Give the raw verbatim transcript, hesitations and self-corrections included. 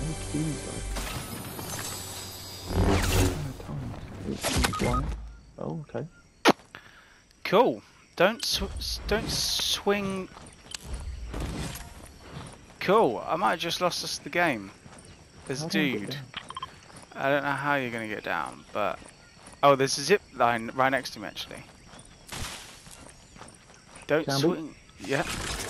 No keys, though. Oh, okay. Cool. Don't sw don't swing. Cool. I might have just lost us the game. There's a How do I get dude. down? I don't know how you're gonna get down, but oh, there's a zip line right next to me actually. Don't Can be. swing. Yeah.